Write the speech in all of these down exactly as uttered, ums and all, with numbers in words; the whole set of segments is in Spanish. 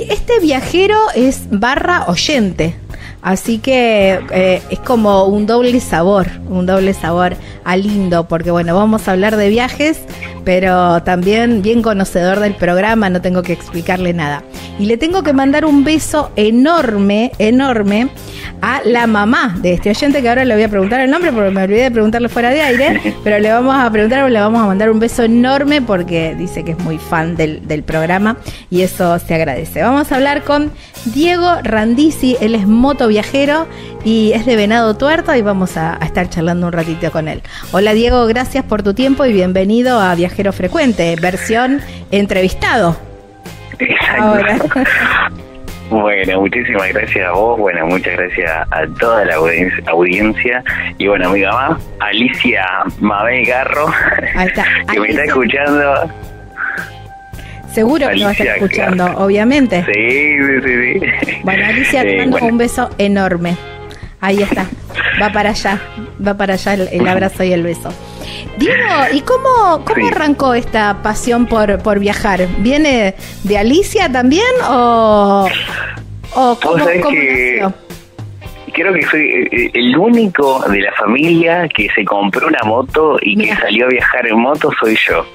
Y este viajero es barra oyente. Así que eh, es como un doble sabor, un doble sabor a lindo, porque bueno, vamos a hablar de viajes, pero también bien conocedor del programa, no tengo que explicarle nada. Y le tengo que mandar un beso enorme, enorme a la mamá de este oyente, que ahora le voy a preguntar el nombre porque me olvidé de preguntarle fuera de aire, pero le vamos a preguntar, le vamos a mandar un beso enorme porque dice que es muy fan del, del programa y eso se agradece. Vamos a hablar con Diego Randisi, él es moto viajero y es de Venado Tuerto y vamos a, a estar charlando un ratito con él. Hola Diego, gracias por tu tiempo y bienvenido a Viajero Frecuente, versión entrevistado. Exacto. Ahora. Bueno, muchísimas gracias a vos, bueno, muchas gracias a toda la audiencia, audiencia y bueno, a mi mamá, Alicia Mabel Garro, Ahí está. que Alicia. me está escuchando. Seguro que lo va a estar Alicia, escuchando, claro. obviamente. Sí, sí, sí. Bueno, Alicia, te Eh, mando bueno. un beso enorme. Ahí está, va para allá, va para allá el, el abrazo y el beso. Diego, ¿y cómo, cómo Sí. arrancó esta pasión por, por viajar? ¿Viene de Alicia también o, o cómo, Vos sabés cómo que nació? creo que soy eh, el único de la familia que se compró una moto y Mirá. que salió a viajar en moto soy yo.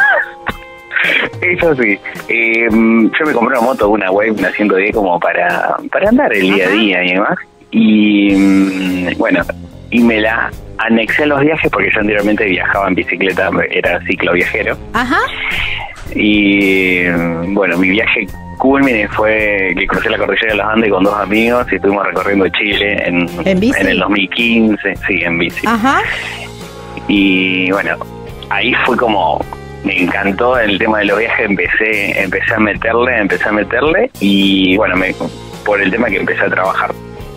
Eso sí, eh, yo me compré una moto, una Wave, una ciento diez como para, para andar el día a Ajá. día y demás. Y mm, bueno, y me la anexé a los viajes porque yo anteriormente viajaba en bicicleta, era ciclo viajero. Ajá, Y mm, bueno, mi viaje culmine fue que crucé la cordillera de los Andes con dos amigos y estuvimos recorriendo Chile en, ¿En bici? en el dos mil quince, sí, en bici. ajá, Y bueno, ahí fue como me encantó el tema de los viajes, empecé empecé a meterle, empecé a meterle y bueno, me, por el tema que empecé a trabajar.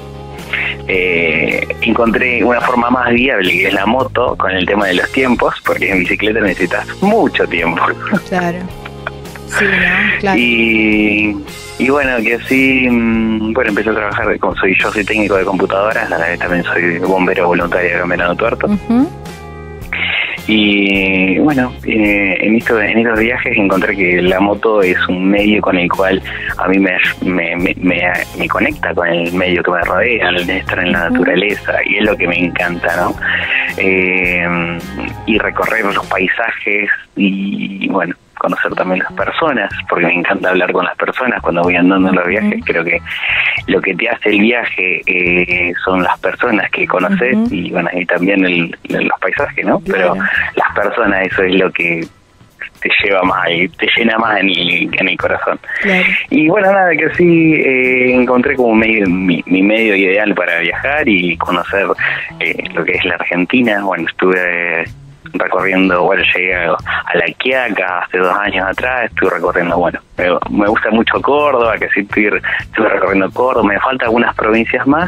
Eh, encontré una forma más viable que es la moto con el tema de los tiempos, porque en bicicleta necesitas mucho tiempo. claro. Sí, ¿no? Claro. Y, y bueno, que así, mm, bueno, empecé a trabajar, como soy yo soy técnico de computadoras, también soy bombero voluntario de Venado Tuerto. Ujú. Y bueno, eh, en, esto, en estos viajes encontré que la moto es un medio con el cual a mí me, me, me, me, me conecta con el medio que me rodea, el de estar en la naturaleza, y es lo que me encanta, ¿no? Eh, y recorrer los paisajes y, bueno, conocer también las personas, porque me encanta hablar con las personas cuando voy andando en los viajes. Creo que lo que te hace el viaje eh, son las personas que conoces Uh-huh. y bueno, y también el, el- los paisajes, ¿no? Claro. Pero las personas, eso es lo que te lleva más y te llena más en el, en el corazón. Claro. Y bueno, nada, que sí eh, encontré como medio, mi, mi medio ideal para viajar y conocer eh, lo que es la Argentina. Bueno, estuve eh, recorriendo, bueno, llegué a, a La Quiaca hace dos años atrás, estuve recorriendo, bueno, me, me gusta mucho Córdoba, que sí estuve, estuve recorriendo Córdoba, me faltan algunas provincias más.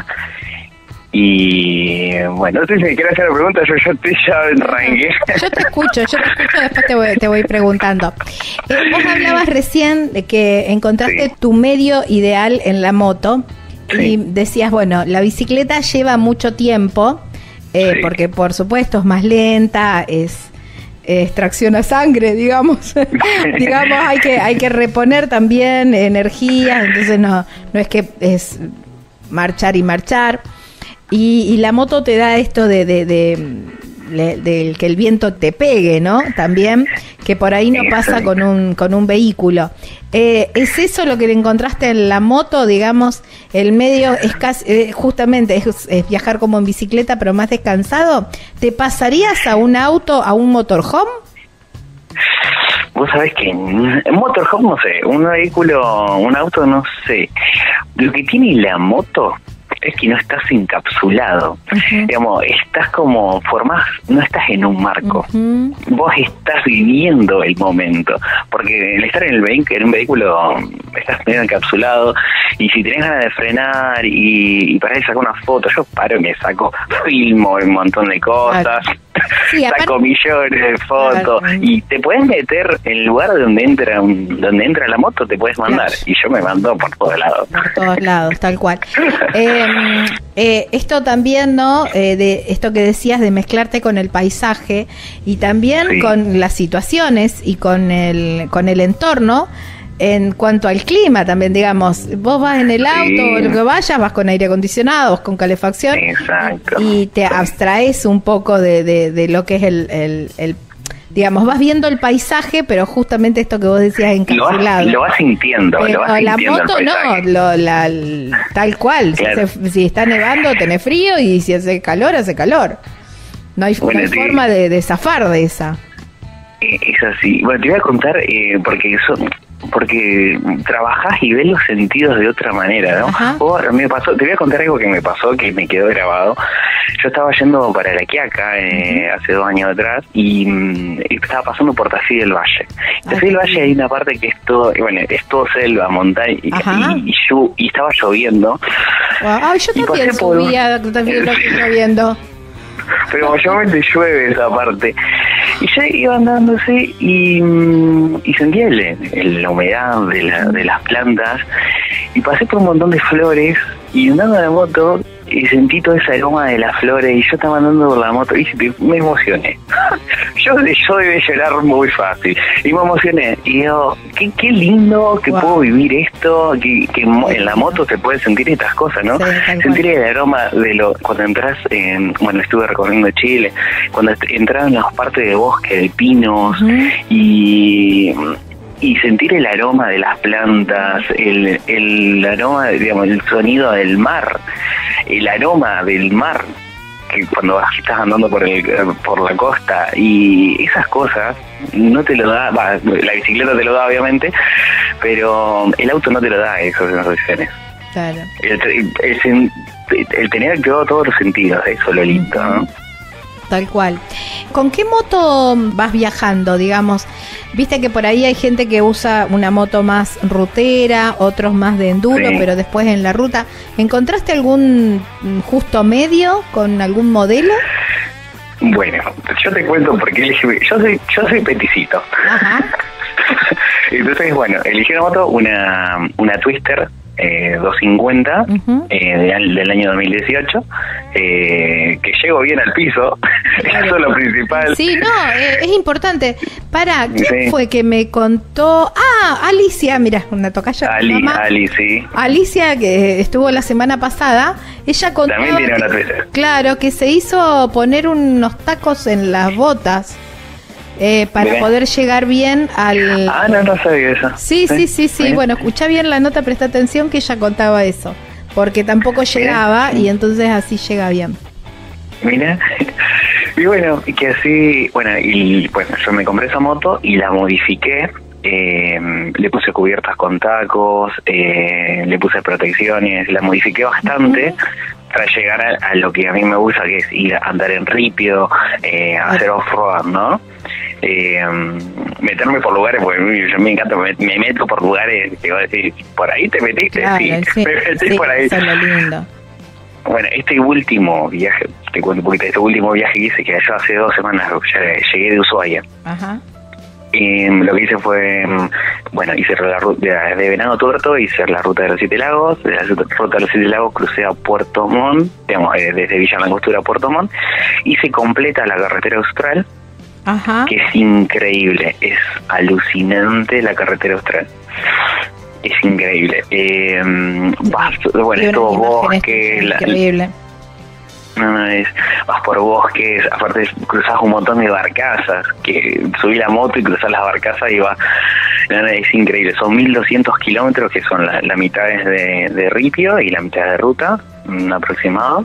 Y bueno, no sé si me quieres hacer la pregunta, yo, yo te ya arranqué. Yo te escucho, yo te escucho, después te voy, te voy preguntando. Eh, vos hablabas recién de que encontraste Sí. tu medio ideal en la moto y Sí. decías, bueno, la bicicleta lleva mucho tiempo, eh, Sí. porque por supuesto es más lenta, es, es tracción a sangre, digamos. digamos, hay que, hay que reponer también energía, entonces no, no es que es marchar y marchar. Y, y la moto te da esto de, de, de, de, de que el viento te pegue, ¿no? También, que por ahí no pasa con un, con un vehículo. Eh, ¿Es eso lo que le encontraste en la moto, digamos? El medio es casi, eh, justamente, es, es viajar como en bicicleta, pero más descansado. ¿Te pasarías a un auto, a un motorhome? Vos sabés que en motorhome no sé, un vehículo, un auto no sé. Lo que tiene la moto es que no estás encapsulado. Uh-huh. Digamos, estás como formás, no estás en un marco. Uh-huh. Vos estás viviendo el momento, porque el estar en el vehi- en un vehículo estás medio encapsulado, y si tenés ganas de frenar y, y para sacar una foto, yo paro, me saco, filmo un montón de cosas, Claro. Sí, aparte- saco millones de fotos, Claro. y te puedes meter en el lugar donde entra un, donde entra la moto, te puedes mandar, Claro. y yo me mando por todos lados. Por todos lados, tal cual. Eh, eh, esto también, ¿no? Eh, de esto que decías de mezclarte con el paisaje y también Sí. con las situaciones y con el con el entorno, en cuanto al clima también, digamos, vos vas en el auto sí. o lo que vayas, vas con aire acondicionado, vas con calefacción. Exacto. Y te abstraes un poco de, de, de lo que es el, el, el, digamos, vas viendo el paisaje, pero justamente esto que vos decías encapsulado. Lo vas, lo vas sintiendo, pero lo vas la sintiendo moto no, lo, la, el, tal cual. Claro. Si, si está nevando, tenés frío, y si hace calor, hace calor. No hay, bueno, no hay te... forma de, de zafar de esa. Es así. Bueno, te voy a contar, eh, porque son, porque trabajás y ves los sentidos de otra manera, ¿no? O me pasó, te voy a contar algo que me pasó, que me quedó grabado. Yo estaba yendo para La Quiaca eh, hace dos años atrás y mm, estaba pasando por Tafí del Valle. En Tafí del Valle hay una parte que es todo, bueno, es todo selva, montaña, y, y, y, yo, y estaba lloviendo. Wow. Ay, yo también subía a Tafí del Valle lloviendo. Pero mayormente llueve esa parte. Y yo iba andando así y, y sentía el, el, la humedad de, la, de las plantas, y pasé por un montón de flores, y andando en la moto y sentí todo ese aroma de las flores, y yo estaba andando por la moto y me emocioné. yo, yo debí llorar muy fácil y me emocioné, y digo, qué, qué lindo que wow. puedo vivir esto, que, que en la moto se puede sentir estas cosas, ¿no? Sí, sentir el aroma de lo, cuando entras en, bueno, estuve recorriendo Chile, cuando entras en las partes de bosque, de pinos, uh-huh. y y sentir el aroma de las plantas, el, el aroma, digamos, el sonido del mar, el aroma del mar, que cuando vas, estás andando por el, por la costa, y esas cosas no te lo da, bah, la bicicleta te lo da obviamente, pero el auto no te lo da, esas sensaciones. Claro. El, el, el, el tener activado todos los sentidos, eso es lo lindo, ¿no? Tal cual. ¿Con qué moto vas viajando, digamos? Viste que por ahí hay gente que usa una moto más rutera, otros más de enduro, sí. pero después en la ruta. ¿Encontraste algún justo medio con algún modelo? Bueno, yo te cuento porque elegí, yo soy, yo soy peticito. Ajá. Entonces, bueno, elegí una moto, una, una Twister eh, doscientos cincuenta uh-huh. eh, del, del año dos mil dieciocho, eh, que llego bien al piso, claro. Eso es lo principal. Sí, no, eh, es importante. Para, ¿quién sí. fue que me contó? Ah, Alicia, mira, una tocaya. Ali, Ali, sí. Alicia, que estuvo la semana pasada, ella contó. También tiene una Twister. Claro, que se hizo poner unos tacos en las botas. Eh, para bien. Poder llegar bien al... Ah, no, no sabía eso. Sí, sí, sí, sí. Bien. Bueno, escuchá bien la nota, presta atención que ella contaba eso. Porque tampoco llegaba bien. Y entonces así llega bien. Mira. Y bueno, que así... Bueno, y bueno, yo me compré esa moto y la modifiqué. Eh, le puse cubiertas con tacos, eh, le puse protecciones, la modifiqué bastante. Uh-huh. Para llegar a, a lo que a mí me gusta, que es ir a andar en ripio, eh, hacer off-road, ¿no? Eh, meterme por lugares, porque yo me encanta, me, me meto por lugares, te voy a decir, ¿por ahí te metiste? Claro, sí, sí, me metí sí, por ahí. Eso es lo lindo. Bueno, este último viaje, te cuento un poquito, este último viaje que hice, que yo hace dos semanas ya llegué de Ushuaia. Ajá. Y lo que hice fue, bueno, hice la ruta de Venado Tuerto, hice la ruta de los Siete Lagos, de la ruta de los Siete Lagos crucé a Puerto Montt, digamos, eh, desde Villa Langostura a Puerto Montt, y se completa la carretera austral, ajá. que es increíble, es alucinante la carretera austral. Es increíble. Eh, vas, bueno, es todo bosque. La, increíble. No, no, es, vas por bosques, aparte cruzás un montón de barcazas, que subí la moto y cruzás las barcazas y va, no, no, es increíble, son mil doscientos kilómetros, que son la, la mitad es de, de ripio y la mitad de ruta, un aproximado,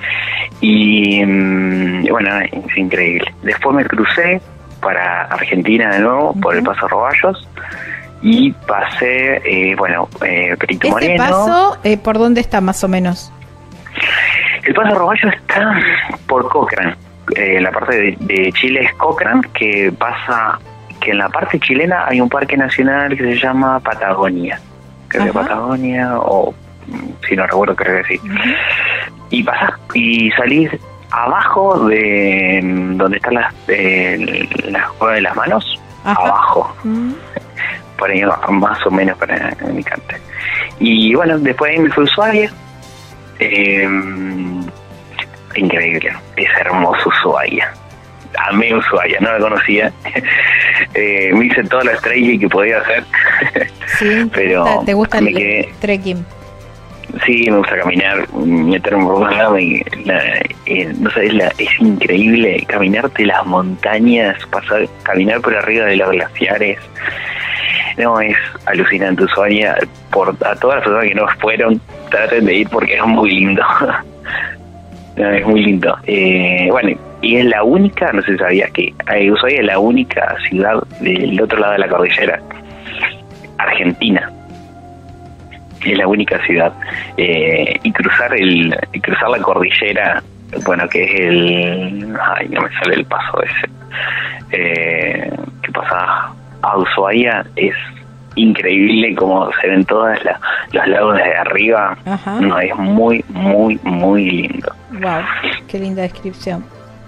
y, y bueno, es increíble. Después me crucé para Argentina de nuevo, uh-huh. por el Paso Roballos, y pasé, eh, bueno, eh, Perito ¿Este Moreno. paso, eh, por dónde está más o menos? El Paso Roballo está por Cochrane. Eh, la parte de, de Chile es Cochrane, que pasa, que en la parte chilena hay un parque nacional que se llama Patagonia. Creo que Patagonia, o si no recuerdo, creo que sí. Uh-huh. Y pasás, y salís abajo de donde están las, eh, las cuevas de las manos, ajá. abajo. Uh-huh. Por ahí más o menos para indicarte. Y bueno, después ahí me fui a Ushuaia. Eh, increíble, es hermoso Ushuaia. Amé Ushuaia, no la conocía. eh, me hice todo lo trekking que podía hacer. Sí, pero ¿te gusta, te gusta el quedé, trekking? Sí, me gusta caminar, meterme por un lado y la, eh, no sabes, la, es increíble caminarte las montañas, pasar, caminar por arriba de los glaciares. No, es alucinante. Ushuaia, por a todas las personas que no fueron, traten de ir porque es muy lindo. No, es muy lindo. Eh, bueno, y es la única, no sé si sabías que eh, Ushuaia es la única ciudad del otro lado de la cordillera argentina. Es la única ciudad. Eh, y cruzar el y cruzar la cordillera, bueno, que es el... Ay, no me sale el paso ese. Eh, ¿Qué pasa? A Ushuaia es increíble como se ven todos los lagos desde arriba. Ajá. No, es muy, muy, muy lindo. Wow, qué linda descripción.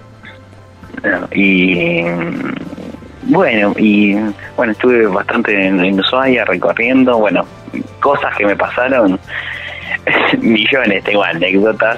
Y bueno, y bueno, estuve bastante en, en Ushuaia recorriendo, bueno, cosas que me pasaron, millones, tengo anécdotas,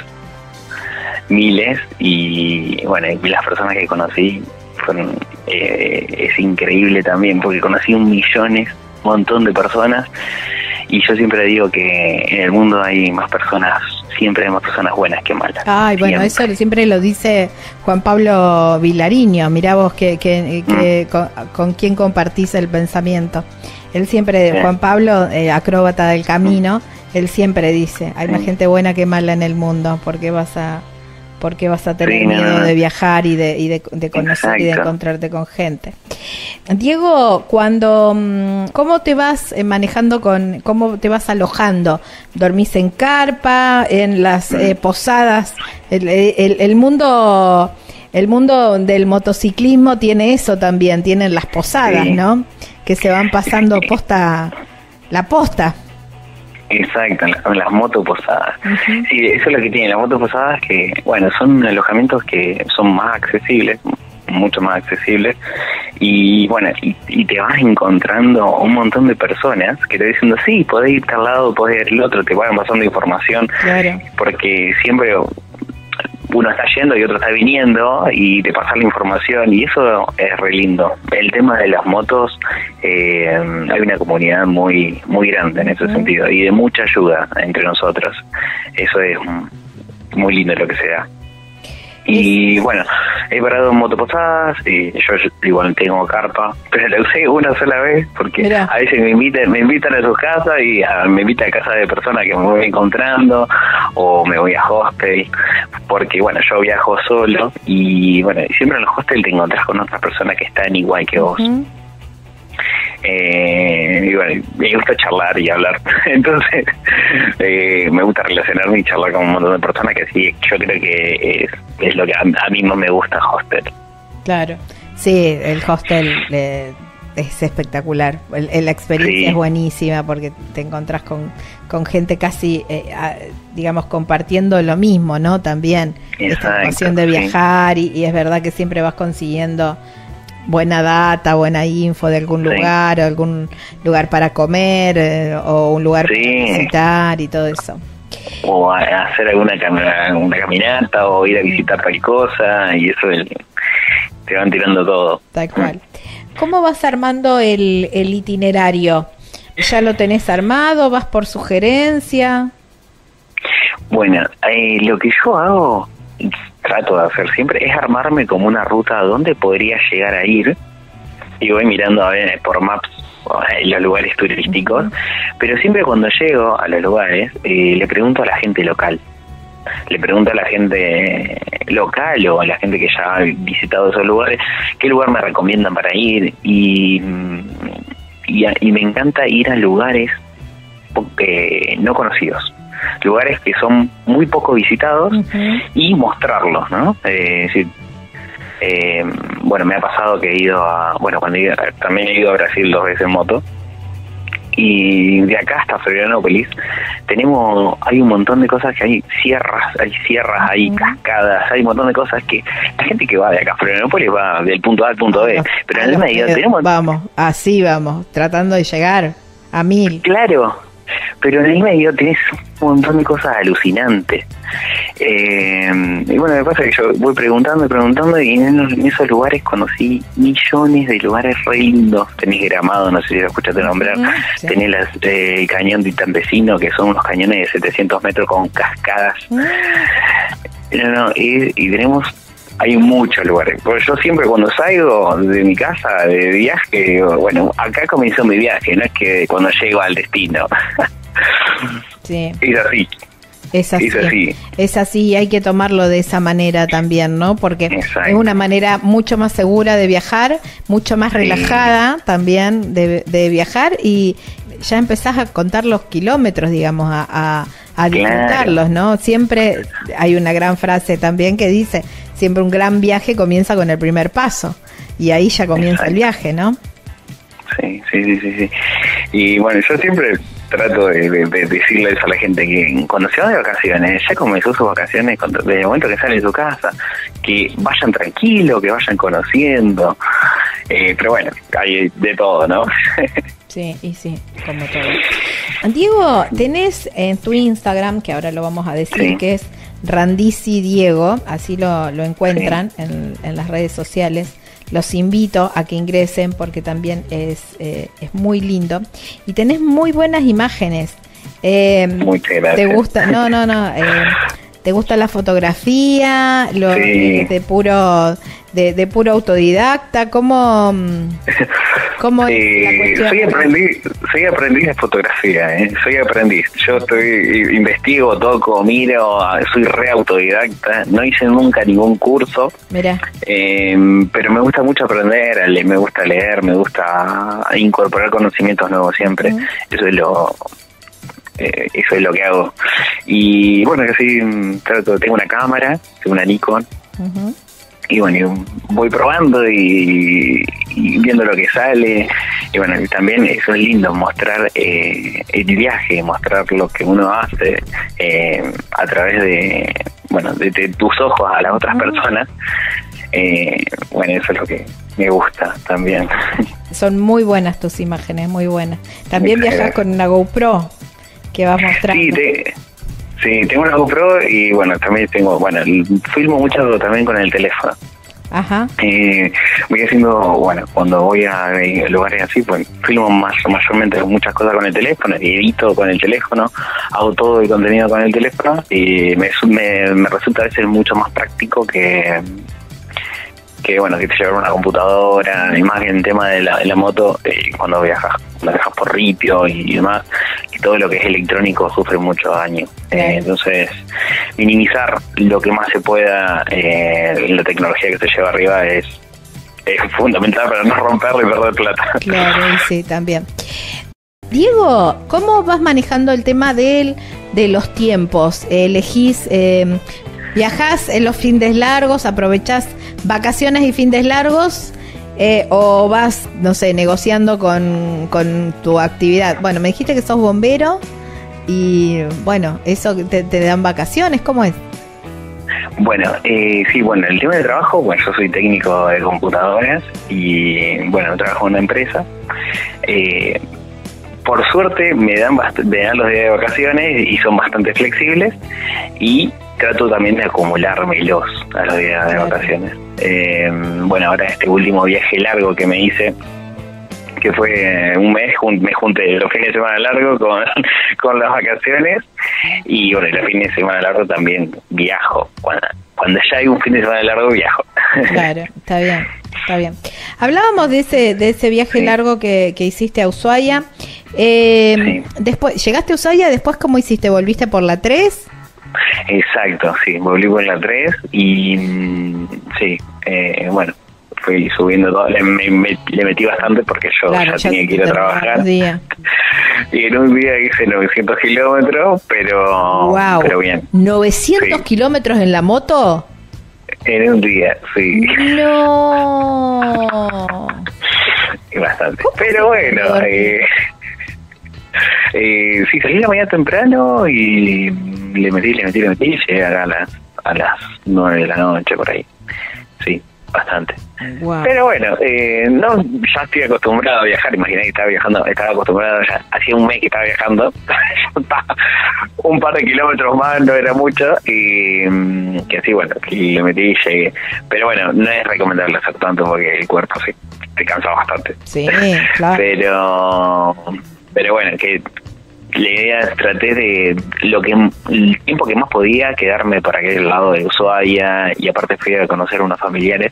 miles, y bueno, y las personas que conocí fueron, eh, es increíble también, porque conocí un millones, un montón de personas, y yo siempre digo que en el mundo hay más personas, siempre hay más personas buenas que malas. Ay, bueno, siempre. Eso siempre lo dice Juan Pablo Vilariño. Mirá vos que, que, que mm. con, con quién compartís el pensamiento. Él siempre, sí. Juan Pablo, eh, acróbata del camino, mm. él siempre dice, hay sí. más gente buena que mala en el mundo, ¿por qué vas a, por qué vas a tener sí, miedo no, no. de viajar y de, y de, de conocer Exacto. y de encontrarte con gente? Diego, cuando, ¿cómo te vas manejando con, cómo te vas alojando? ¿Dormís en carpa, en las eh, posadas? El, el, el mundo, el mundo del motociclismo tiene eso también, tienen las posadas, sí. ¿no? Que se van pasando posta, la posta. Exacto, las, las motoposadas. Uh-huh. Sí, eso es lo que tienen las motoposadas, que, bueno, son alojamientos que son más accesibles, mucho más accesibles, y bueno, y, y te vas encontrando un montón de personas que te dicen, sí, podés ir al lado, podés ir al otro, te van pasando información, claro. porque siempre uno está yendo y otro está viniendo y te pasan la información, y eso es re lindo. El tema de las motos, eh, hay una comunidad muy muy grande en ese uh-huh. sentido, y de mucha ayuda entre nosotros. Eso es muy lindo lo que se da. Y bueno, he parado en motoposadas, y yo igual tengo carpa, pero la usé una sola vez porque Mirá. a veces me invitan, me invitan a sus casas y a, me invitan a casa de personas que me voy encontrando, o me voy a hostel, porque bueno, yo viajo solo, y bueno, siempre en los hostels te encontrás con otras personas que están igual que vos. Uh-huh. Eh, y bueno, me gusta charlar y hablar, entonces eh, me gusta relacionarme y charlar con un montón de personas, que sí, yo creo que es, es lo que a, a mí no me gusta hostel. Claro, sí, el hostel eh, es espectacular, el, el, la experiencia sí. es buenísima, porque te encontrás con, con gente casi, eh, a, digamos, compartiendo lo mismo, ¿no? También Exacto, esta pasión de viajar, sí. y, y es verdad que siempre vas consiguiendo buena data, buena info de algún lugar, sí. o algún lugar para comer, eh, o un lugar sí. para visitar y todo eso. O a hacer alguna cam- una caminata, o ir a visitar tal cosa, y eso el, te van tirando todo. Tal cual. ¿Cómo vas armando el, el itinerario? ¿Ya lo tenés armado? ¿Vas por sugerencia? Bueno, eh, lo que yo hago, trato de hacer siempre, es armarme como una ruta a dónde podría llegar a ir, y voy mirando a ver por maps los lugares turísticos, uh-huh. pero siempre cuando llego a los lugares eh, le pregunto a la gente local, le pregunto a la gente local o a la gente que ya ha visitado esos lugares qué lugar me recomiendan para ir, y, y, y me encanta ir a lugares eh, no conocidos, lugares que son muy poco visitados, uh-huh. y mostrarlos, ¿no? Eh, es decir, eh, bueno, me ha pasado que he ido a, bueno, cuando he ido, también he ido a Brasil dos veces en moto, y de acá hasta Florianópolis tenemos, hay un montón de cosas que hay sierras, hay sierras, hay uh-huh. cascadas, hay un montón de cosas que la gente que va de acá a Florianópolis va del punto A al punto B, pero en el medio tenemos... Vamos, así vamos, tratando de llegar a mil. Claro. Pero en el medio tenés un montón de cosas alucinantes. Eh, y bueno, me pasa que yo voy preguntando y preguntando y en, en esos lugares conocí millones de lugares re lindos. Tenés Gramado, no sé si lo escuchaste nombrar, mm, sí. Tenés las, eh, el cañón de Itambecino, que son unos cañones de setecientos metros con cascadas. Mm. No, no, y, y tenemos, hay muchos lugares. Porque yo siempre cuando salgo de mi casa de viaje, digo, bueno, acá comenzó mi viaje, no es que cuando llego al destino. Sí. Es así. Es así, es así, es así, hay que tomarlo de esa manera también, ¿no? Porque Exacto. es una manera mucho más segura de viajar, mucho más relajada sí. también de, de viajar, y ya empezás a contar los kilómetros, digamos, a, a, a disfrutarlos, claro. ¿no? Siempre hay una gran frase también que dice, siempre un gran viaje comienza con el primer paso, y ahí ya comienza Exacto. el viaje, ¿no? Sí, sí, sí, sí, sí. Y bueno, yo siempre trato de, de, de decirles a la gente que cuando se va de vacaciones, ya comenzó sus vacaciones, desde el momento que sale de su casa, que vayan tranquilos, que vayan conociendo, eh, pero bueno, hay de todo, ¿no? Sí, y sí, como todo. Diego, tenés en tu Instagram, que ahora lo vamos a decir, sí. que es Randisi Diego, así lo, lo encuentran sí. en, en las redes sociales. Los invito a que ingresen porque también es, eh, es muy lindo. Y tenés muy buenas imágenes. Eh, Muchas gracias. ¿Te gusta? No, no, no. Eh, ¿Te gusta la fotografía? Lo, sí. de, de puro de, de puro autodidacta. ¿Cómo, cómo sí, es la cuestión? Soy aprendiz, soy aprendiz de fotografía, ¿eh? Soy aprendiz. Yo estoy investigo, toco, miro, soy re autodidacta. No hice nunca ningún curso. Mira. Eh, pero me gusta mucho aprender, me gusta leer, me gusta incorporar conocimientos nuevos siempre. Uh-huh. Eso es lo... Eh, eso es lo que hago. Y bueno, yo sí trato, tengo una cámara, tengo una Nikon. Uh-huh. Y bueno, voy probando y, y viendo lo que sale. Y bueno, y también eso es lindo, mostrar eh, el viaje, mostrar lo que uno hace eh, a través de, bueno, de, de tus ojos a las otras uh-huh. personas. Eh, bueno, eso es lo que me gusta también. Son muy buenas tus imágenes, muy buenas. También Muchas viajas gracias. Con una GoPro que vas mostrando. Sí, te, sí, tengo una GoPro y bueno, también tengo, bueno, filmo mucho también con el teléfono. Ajá. Eh, voy haciendo, bueno, cuando voy a lugares así, pues filmo más, mayormente muchas cosas con el teléfono, edito con el teléfono, hago todo el contenido con el teléfono y me, me, me resulta a veces mucho más práctico que... que bueno, que te llevar una computadora, y más que en el tema de la, de la moto, eh, cuando viajas, cuando viajas por ripio y demás, y todo lo que es electrónico sufre mucho daño. Eh, entonces, minimizar lo que más se pueda eh, en la tecnología que se lleva arriba es, es fundamental para no romperlo y perder plata. Claro, sí, también. Diego, ¿cómo vas manejando el tema del, de los tiempos? ¿Elegís... Eh, ¿Viajás en los fines largos, aprovechás vacaciones y fines largos eh, o vas, no sé, negociando con, con tu actividad? Bueno, me dijiste que sos bombero y, bueno, eso te, te dan vacaciones, ¿cómo es? Bueno, eh, sí, bueno, el tema de trabajo, bueno, yo soy técnico de computadoras y, bueno, trabajo en una empresa. Eh, por suerte me dan, bast- me dan los días de vacaciones y son bastante flexibles y trato también de acumulármelos a los días de vacaciones. Eh, bueno, ahora este último viaje largo que me hice, que fue un mes, jun- me junté los fines de semana largo con, con las vacaciones y bueno, los fines de semana largo también viajo. Cuando, cuando ya hay un fin de semana largo, viajo. Claro, está bien, está bien. Hablábamos de ese de ese viaje sí. largo que, que hiciste a Ushuaia. Eh, sí. Después, ¿llegaste a Ushuaia? ¿Después cómo hiciste? ¿Volviste por la tres? Exacto, sí, volví por la tres y sí, eh, bueno, fui subiendo todo, le, me, me, le metí bastante porque yo claro, ya, ya tenía que ir a trabajar. Y en un día hice novecientos kilómetros, pero, wow. pero bien. ¿novecientos sí. kilómetros en la moto? En un día, sí. No. Bastante. Pero bueno, eh, eh, sí, salí la mañana temprano y le metí, le metí, le metí y llegué a las, a las nueve de la noche por ahí. Sí. bastante. Wow. Pero bueno, eh, no, ya estoy acostumbrado a viajar. Imaginé que estaba viajando, estaba acostumbrado ya. Hacía un mes que estaba viajando. Un par de kilómetros más no era mucho. Y mm, que así, bueno, que le metí y llegué. Pero bueno, no es recomendable hacer tanto porque el cuerpo se te cansa bastante. Sí, claro. Pero, pero bueno, que la idea, traté de lo que el tiempo que más podía quedarme por aquel lado de Ushuaia, y aparte fui a conocer a unos familiares.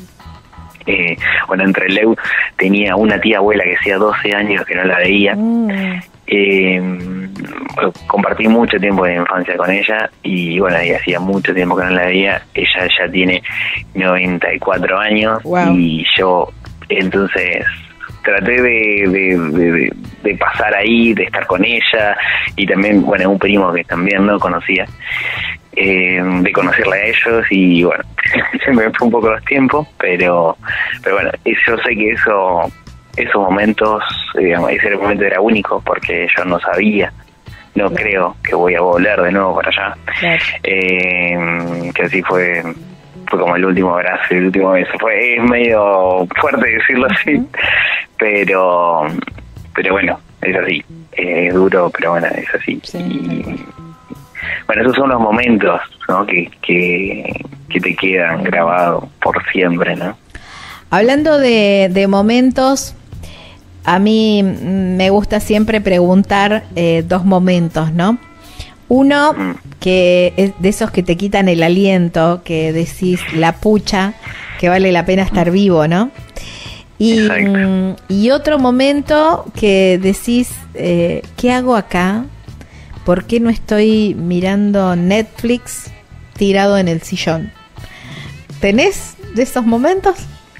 Eh, bueno, entre Leu tenía una tía abuela que hacía doce años que no la veía. Mm. Eh, bueno, compartí mucho tiempo de infancia con ella y bueno, y hacía mucho tiempo que no la veía. Ella ya tiene noventa y cuatro años. Wow. Y yo entonces traté de, de, de, de pasar ahí, de estar con ella, y también, bueno, un primo que también no conocía, eh, de conocerla a ellos, y bueno, se me fue un poco los tiempos, pero pero bueno, yo sé que eso esos momentos, digamos, ese momento era único, porque yo no sabía, no claro. creo que voy a volver de nuevo para allá, claro. eh, que así fue fue como el último abrazo, el último beso. Fue, es medio fuerte decirlo así, uh-huh. pero pero bueno, es así, es duro, pero bueno, es así. Sí, y, bueno, esos son los momentos, ¿no? que, que, que te quedan grabados por siempre, ¿no? Hablando de, de momentos, a mí me gusta siempre preguntar eh, dos momentos, ¿no? Uno, que es de esos que te quitan el aliento, que decís la pucha, que vale la pena estar vivo, ¿no? Y, y otro momento que decís, eh, ¿qué hago acá? ¿Por qué no estoy mirando Netflix tirado en el sillón? ¿Tenés de esos momentos?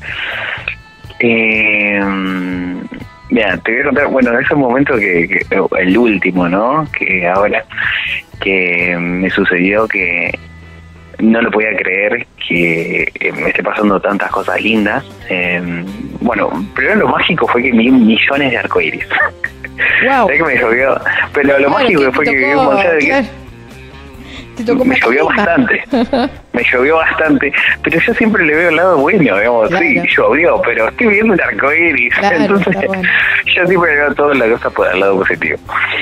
Eh... Mira, te voy a contar, bueno, ese momento que, que, el último, ¿no? Que ahora, que me sucedió que no lo podía creer que me esté pasando tantas cosas lindas. Eh, bueno, primero lo mágico fue que vi millones de arcoíris. Wow. ¿Sabes que me llovió? Pero lo claro, mágico fue que vi un montón de... Claro. Me llovió bastante, me llovió bastante, pero yo siempre le veo el lado bueno, digamos, claro. sí, llovió, pero estoy viendo un arcoíris, claro, entonces bueno. yo siempre le veo toda la cosa por el lado positivo.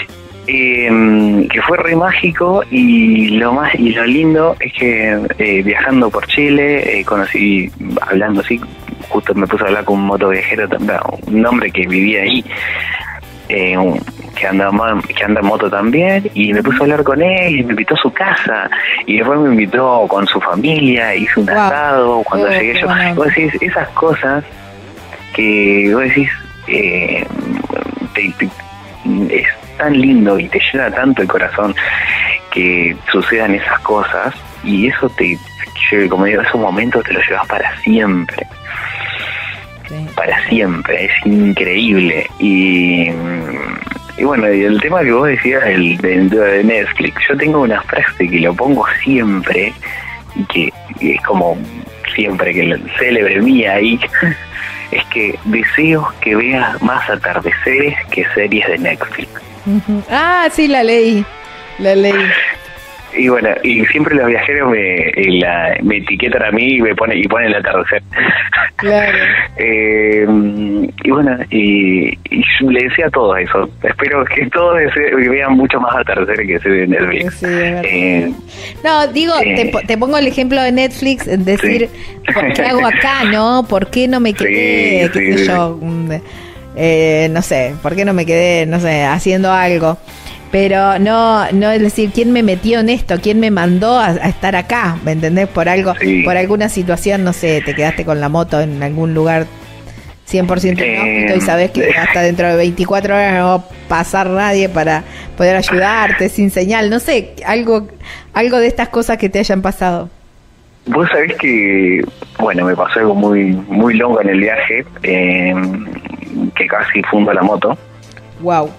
Eh, que fue re mágico, y lo más y lo lindo es que eh, viajando por Chile, eh, conocí, hablando así, justo me puse a hablar con un motoviajero, un hombre que vivía ahí, eh, un, que anda que anda en moto también, y me puse a hablar con él y me invitó a su casa, y después me invitó con su familia, hizo un wow. asado cuando oh, llegué yo. Bueno. Vos decís, esas cosas que vos decís, eh, te, te, es tan lindo y te llena tanto el corazón que sucedan esas cosas, y eso te, yo, como digo, esos momentos te los llevas para siempre. Sí. Para siempre, es increíble. Y y bueno, y el tema que vos decías el dentro de Netflix, yo tengo una frase que lo pongo siempre, y que y es como siempre que el célebre mía ahí, es que deseo que veas más atardeceres que series de Netflix. Uh-huh. Ah, sí, la leí, la leí. Y bueno, y siempre los viajeros me, la, me etiquetan a mí y me ponen y ponen el atardecer. Claro. eh, y bueno, y, y le decía a todos eso. Espero que todos vean mucho más atardecer que se ve en Netflix. Sí, eh, no, digo, eh, te, te pongo el ejemplo de Netflix, decir, sí. ¿qué hago acá, no? ¿Por qué no me quedé, sí, qué sí, sé sí. yo? Eh, no sé, ¿por qué no me quedé, no sé, haciendo algo? Pero no, no es decir, ¿quién me metió en esto? ¿Quién me mandó a, a estar acá? ¿Me entendés? Por algo, sí. por alguna situación, no sé, te quedaste con la moto en algún lugar cien por ciento inhóspito eh, y sabés que hasta dentro de veinticuatro horas no va a pasar nadie para poder ayudarte, sin señal, no sé, algo, algo de estas cosas que te hayan pasado. Vos sabés que, bueno, me pasó algo muy, muy longo en el viaje, eh, que casi fundo la moto. Wow.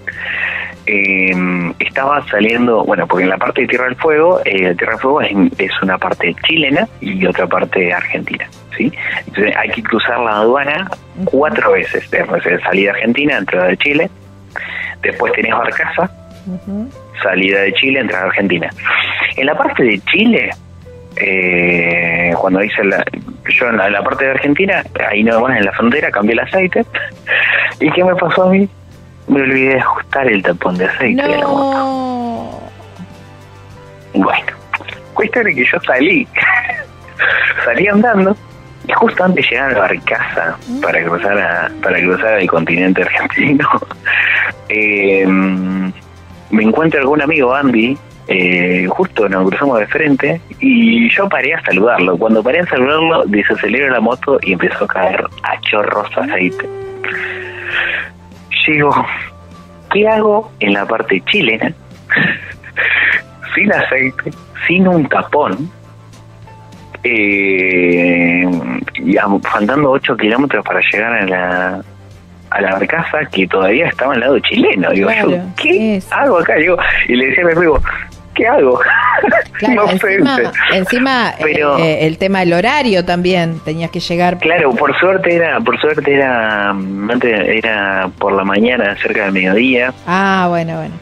Eh, estaba saliendo, bueno, porque en la parte de Tierra del Fuego, eh, Tierra del Fuego es, es una parte chilena y otra parte argentina, ¿sí? Entonces hay que cruzar la aduana cuatro veces, después de salida argentina, entrada de Chile, después tenés Barcaza, uh-huh. salida de Chile, entrada a Argentina. En la parte de Chile, eh, cuando hice la, yo en la, en la parte de Argentina, ahí nomás en la frontera, cambié el aceite. ¿Y qué me pasó a mí? Me olvidé de ajustar el tapón de aceite no. de la moto. Bueno, cuestión es que yo salí, salí andando, y justo antes de llegar a la barcaza para cruzar a, para cruzar el continente argentino, eh, me encuentro algún amigo, Andy, eh, justo nos cruzamos de frente, y yo paré a saludarlo. Cuando paré a saludarlo, desaceleró la moto y empezó a caer a chorros de aceite. Llego, ¿qué hago en la parte chilena? Sin aceite, sin un tapón, eh, y faltando ocho kilómetros para llegar a la a la barcaza, que todavía estaba al lado chileno. Digo, claro, yo, ¿qué es. hago acá? Digo, y le decía a mi amigo, ¿qué hago? Claro, no encima, sé. encima Pero, eh, el tema del horario también, tenías que llegar. Claro, por suerte era, por suerte era, antes era por la mañana, cerca del mediodía. Ah, bueno, bueno.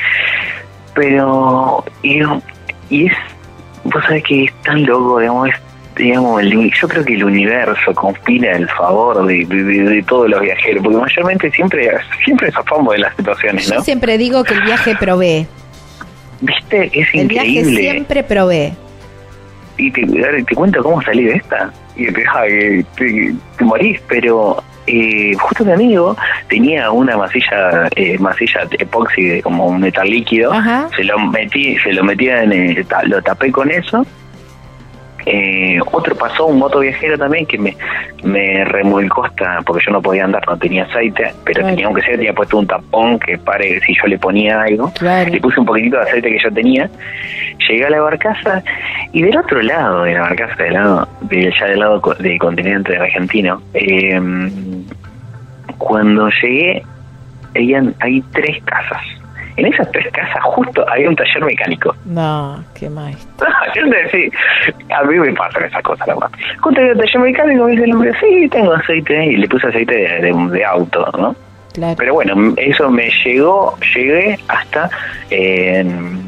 Pero, y, y es, vos sabés que es tan loco, digamos, es, digamos el, yo creo que el universo conspira el favor de, de, de, de todos los viajeros, porque mayormente siempre, siempre zafamos de las situaciones, ¿no? Yo siempre digo que el viaje provee. ¿Viste? Es el increíble. El viaje siempre provee. Y te, te cuento cómo salí de esta, y te, te, te, te morís, pero... Eh, justo mi amigo tenía una masilla eh, masilla epoxi de como un metal líquido. Ajá. se lo metí se lo metía en el, lo tapé con eso. Eh, otro pasó, un moto viajero también, que me, me remolcó hasta, porque yo no podía andar, no tenía aceite, pero claro. tenía, aunque sea, tenía puesto un tapón que pare si yo le ponía algo. Claro. Le puse un poquitito de aceite que yo tenía. Llegué a la barcaza y del otro lado de la barcaza, del lado, de, ya del lado del continente argentino, eh, cuando llegué, habían, hay tres casas. En esas tres casas justo había un taller mecánico. No, qué más. Yo te decía, a mí me pasan esas cosas, la verdad. Justo había un taller mecánico, me dice el hombre, sí, tengo aceite, y le puse aceite de, de, de auto, ¿no? Claro. Pero bueno, eso me llegó, llegué hasta eh,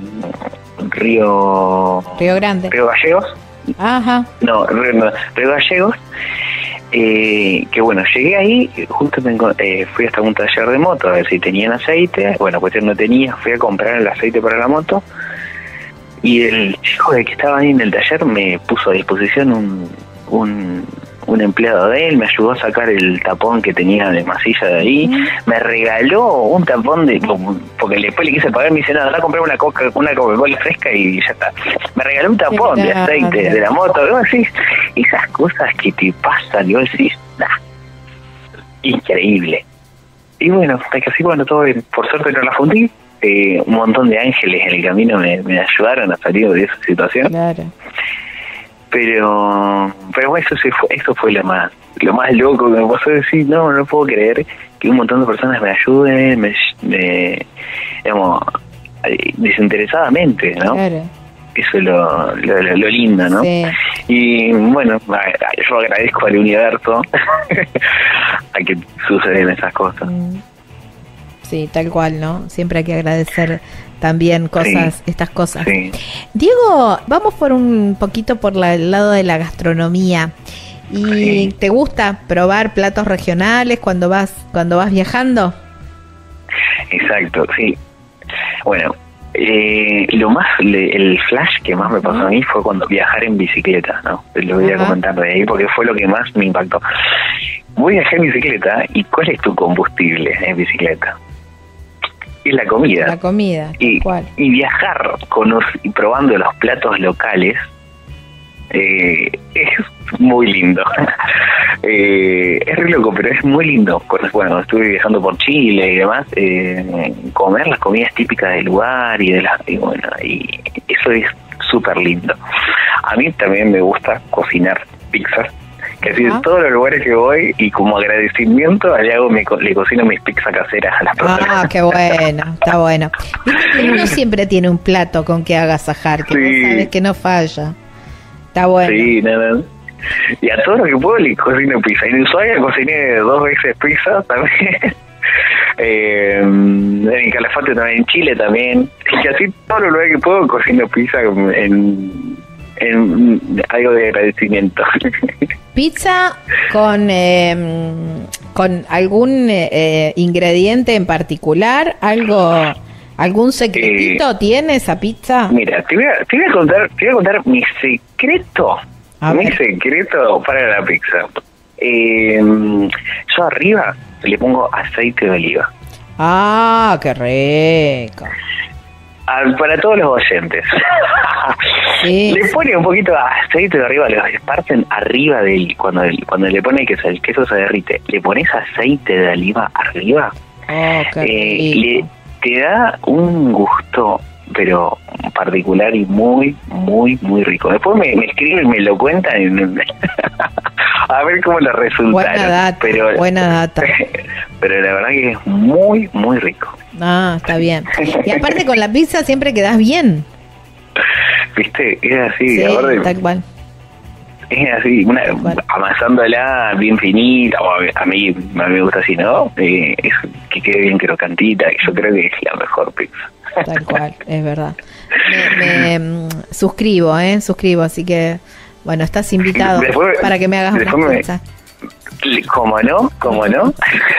Río... Río Grande. Río Gallegos. Ajá. No, Río, no, Río Gallegos. Eh, que bueno, llegué ahí, justo me, eh, fui hasta un taller de moto a ver si tenían aceite. Bueno, pues no tenía, fui a comprar el aceite para la moto y el chico de que estaba ahí en el taller me puso a disposición un, un, un empleado de él, me ayudó a sacar el tapón que tenía de masilla de ahí, mm. me regaló un tapón de, porque después le quise pagar, me dice, no, ahora compré una coca, una Coca-Cola fresca y ya está. Me regaló un tapón de aceite de la moto. Y vos decís, esas cosas que te pasan, y vos decís, nah, increíble. Y bueno, hasta que así, bueno, todo bien. Por suerte no la fundí. Eh, un montón de ángeles en el camino me, me ayudaron a salir de esa situación. Claro. Pero, pero bueno, eso, sí fue, eso fue lo más, lo más loco que me pasó, decir, no, no puedo creer que un montón de personas me ayuden, me, me digamos, desinteresadamente, ¿no? Claro. Eso es lo, lo, lo, lo lindo, ¿no? Sí. Y bueno, yo agradezco al universo a que suceden esas cosas. Sí, tal cual, ¿no? Siempre hay que agradecer también cosas, sí, estas cosas. Sí. Diego, vamos por un poquito por la, el lado de la gastronomía. ¿Y sí. te gusta probar platos regionales cuando vas cuando vas viajando? Exacto, sí. Bueno, eh, lo más, le, el flash que más me pasó uh-huh. a mí fue cuando viajar en bicicleta, ¿no? Lo voy uh-huh. a comentar de ahí porque fue lo que más me impactó. Voy a viajar en bicicleta y ¿cuál es tu combustible en bicicleta? Es la comida. La comida, y, ¿cuál? Y viajar con los, y probando los platos locales eh, es muy lindo. eh, es re loco, pero es muy lindo. Bueno, estuve viajando por Chile y demás, eh, comer las comidas típicas del lugar y de la, y bueno, y eso es súper lindo. A mí también me gusta cocinar pizzas. Que así en todos los lugares que voy y como agradecimiento le hago mi, le cocino mis pizzas caseras a las personas. Ah, qué bueno, está bueno. Viste, uno siempre tiene un plato con que agasajar, que sí. vos sabes que no falla. Está bueno. Sí, nada. Y a todo lo que puedo le cocino pizza. En Ushuaia cociné dos veces pizza también. eh, en Calafate también, en Chile también. Y así todos los lugares que puedo cocino pizza en, en algo de agradecimiento. Pizza con eh, con algún eh, ingrediente en particular, algo, algún secretito eh, tiene esa pizza. Mira, te voy a, te voy a contar, te voy a contar mi secreto, a mi ver. secreto para la pizza. Eh, yo arriba le pongo aceite de oliva. Ah, qué rico. Para todos los oyentes. Sí. Le pone un poquito de aceite de arriba, lo esparcen arriba del, cuando el, cuando le pone el queso, el queso se derrite, le pones aceite de oliva arriba. Oh, qué eh, le, te da un gusto, pero particular y muy, muy, muy rico. Después me, me escriben, me lo cuentan a ver cómo le resulta. Buena data, pero, buena data. Pero la verdad que es muy, muy rico. Ah, está bien. Y aparte con la pizza siempre quedás bien. ¿Viste? Es así, sí, aparte, tal cual. Es así, una, amasándola bien finita, o a mí, a mí me gusta así, ¿no? Eh, es que quede bien crocantita, yo creo que es la mejor pizza. Tal cual, es verdad. Me, me suscribo, ¿eh? Suscribo, así que, bueno, estás invitado después, para que me hagas una me, pizza. ¿Cómo no? ¿Cómo no?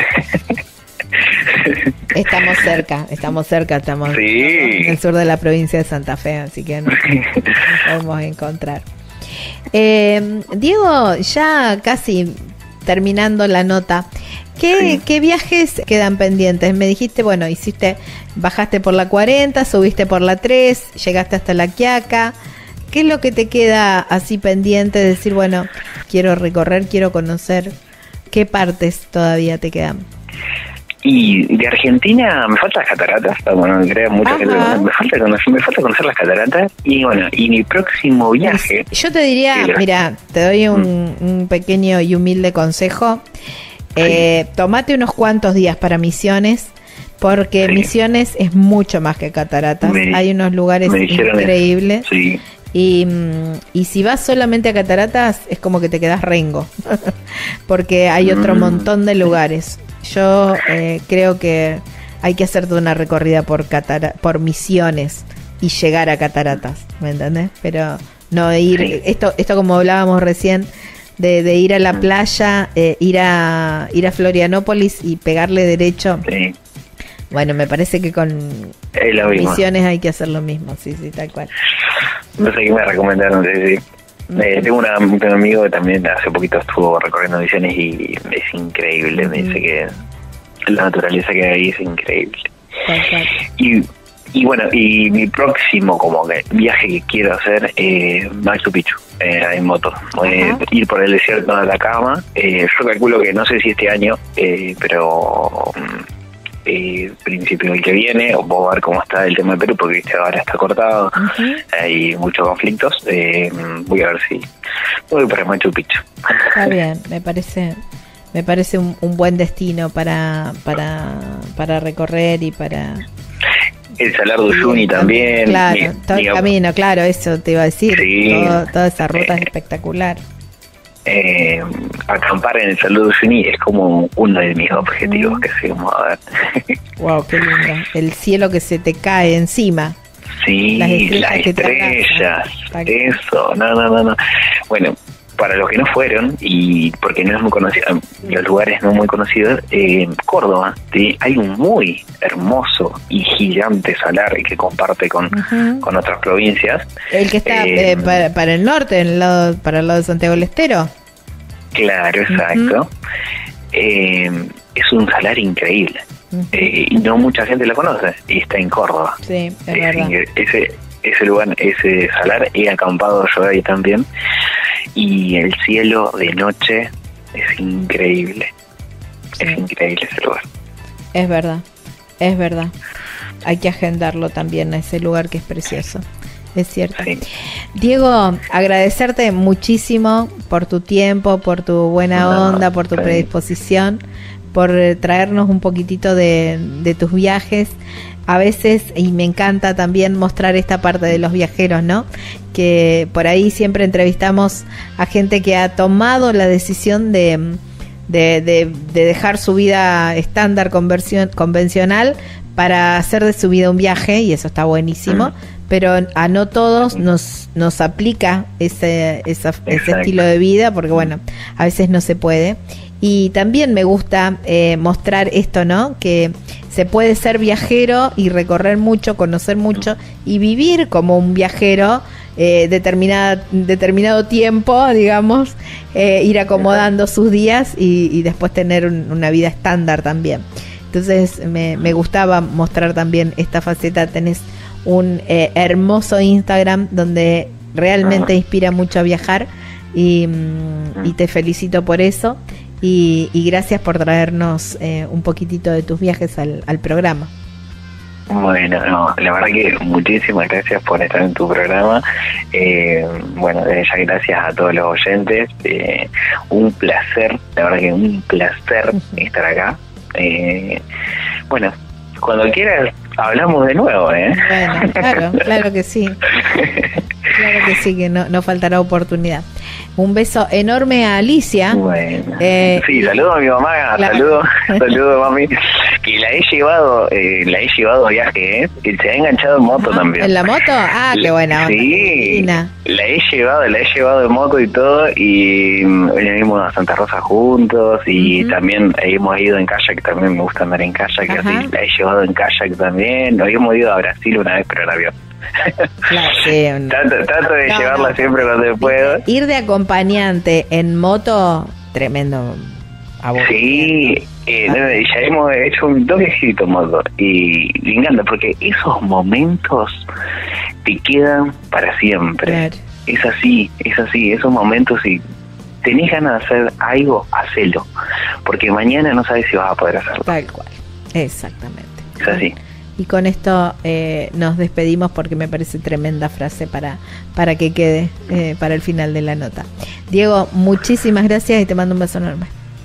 Estamos cerca, estamos cerca, estamos sí. en el sur de la provincia de Santa Fe, así que nos, nos podemos encontrar. Eh, Diego, ya casi terminando la nota, ¿qué, sí. ¿qué viajes quedan pendientes? Me dijiste, bueno, hiciste, bajaste por la cuarenta, subiste por la tres, llegaste hasta la Quiaca. ¿Qué es lo que te queda así pendiente de decir, bueno, quiero recorrer, quiero conocer? ¿Qué partes todavía te quedan? Y de Argentina me faltan las cataratas, bueno, creo mucha gente, me falta conocer, me falta conocer las cataratas y bueno, y mi próximo viaje. Yo te diría, lo... mira, te doy un, mm. un pequeño y humilde consejo. Eh, sí. Tómate unos cuantos días para Misiones, porque sí. Misiones es mucho más que cataratas. Me, Hay unos lugares increíbles. Sí. Y, y si vas solamente a cataratas es como que te quedas rengo, porque hay otro mm. montón de lugares. Yo eh, creo que hay que hacerte una recorrida por catara- por Misiones y llegar a cataratas, ¿me entendés? Pero no ir, sí. esto esto como hablábamos recién, de, de ir a la playa, eh, ir a ir a Florianópolis y pegarle derecho. Sí. Bueno, me parece que con Misiones hay que hacer lo mismo, sí, sí, tal cual. No sé qué me recomendaron, sí, sí. Eh, tengo una, un amigo que también hace poquito estuvo recorriendo Misiones y es increíble, me dice que la naturaleza que hay ahí es increíble. Y, y bueno, y mi próximo como que viaje que quiero hacer es eh, Machu Picchu, eh, en moto, eh, ir por el desierto de Atacama. Eh, yo calculo que no sé si este año, eh, pero... Eh, principio del que viene, o puedo ver cómo está el tema de Perú, porque viste ahora está cortado, uh-huh. hay muchos conflictos. Eh, voy a ver si voy para Machu Picchu. Está bien, me parece, me parece un, un buen destino para para para recorrer y para. El Salar de Uyuni también. Claro, mi, todo mi, el camino, claro, eso te iba a decir. Sí, todo, toda esa ruta eh, es espectacular. Eh, acampar en el Salar de Uyuni es como uno de mis objetivos mm. que seguimos a ver. Wow, qué lindo. El cielo que se te cae encima. Sí, las estrellas, las estrellas eso, no, no, no, no. Bueno, para los que no fueron, y porque no es muy conocido, los lugares no muy conocidos, eh, en Córdoba ¿sí? hay un muy hermoso y gigante salar que comparte con, uh-huh. con otras provincias. El que está eh, eh, para, para el norte, en el lado, para el lado de Santiago del Estero. Claro, exacto. Uh-huh. Eh, es un salar increíble. Uh-huh. Eh, y no mucha gente lo conoce, y está en Córdoba. Sí, es, es verdad. Incre- ese, ese lugar, ese salar, he acampado yo ahí también. Y el cielo de noche es increíble. Sí. Es increíble ese lugar. Es verdad, es verdad. Hay que agendarlo también a ese lugar que es precioso. Es cierto. Sí. Diego, agradecerte muchísimo por tu tiempo, por tu buena no, onda, por tu sí. predisposición, por traernos un poquitito de, de tus viajes. A veces, y me encanta también mostrar esta parte de los viajeros, ¿no? Que por ahí siempre entrevistamos a gente que ha tomado la decisión de, de, de, de dejar su vida estándar conversión, convencional para hacer de su vida un viaje, y eso está buenísimo, mm. pero a no todos nos, nos aplica ese, esa, ese estilo de vida, porque bueno, a veces no se puede. Y también me gusta eh, mostrar esto, ¿no? Que se puede ser viajero y recorrer mucho, conocer mucho y vivir como un viajero eh, determinada, determinado tiempo, digamos, eh, ir acomodando sus días y, y después tener un, una vida estándar también. Entonces me, me gustaba mostrar también esta faceta. Tenés un eh, hermoso Instagram donde realmente inspira mucho a viajar y, y te felicito por eso. Y, y gracias por traernos eh, un poquitito de tus viajes al, al programa. Bueno, no, la verdad que muchísimas gracias por estar en tu programa. Eh, bueno, desde ya gracias a todos los oyentes. Eh, un placer, la verdad que un placer estar acá. Eh, bueno, cuando quieras hablamos de nuevo, ¿eh? Bueno, claro, claro que sí. Claro que sí, que no, no faltará oportunidad. Un beso enorme a Alicia. Bueno, eh, sí, saludo a mi mamá, claro. saludo, saludo a mami, que la he llevado, eh, la he llevado a viaje, ¿eh? Que se ha enganchado en moto. Ajá, también. ¿En la moto? Ah, qué buena. Sí, onda. la he llevado, la he llevado en moto y todo, y venimos a Santa Rosa juntos, y uh-huh. también hemos ido en kayak, también me gusta andar en kayak, así, la he llevado en kayak también, habíamos ido a Brasil una vez, pero en avión. Claro, sí, no. trato, trato de no, llevarla no. siempre cuando puedo. Ir de acompañante en moto, tremendo aburrimiento. Sí, eh, no, ya hemos hecho un toquecito en moto y me encanta porque esos momentos te quedan para siempre. Claro. Es así, es así, esos momentos, y tenés ganas de hacer algo, hacelo, porque mañana no sabes si vas a poder hacerlo. Tal cual, exactamente. Es así. Y con esto eh, nos despedimos, porque me parece tremenda frase para, para que quede eh, para el final de la nota. Diego, muchísimas gracias y te mando un beso enorme.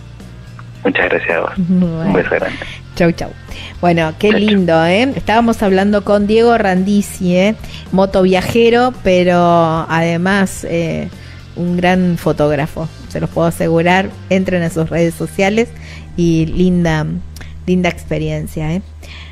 Muchas gracias a vos. Bueno. Un beso grande. Chau, chau. Bueno, qué chau, lindo, chau. ¿eh? Estábamos hablando con Diego Randisi, ¿eh? Motoviajero, pero además eh, un gran fotógrafo, se los puedo asegurar. Entren a sus redes sociales y linda, linda experiencia, ¿eh?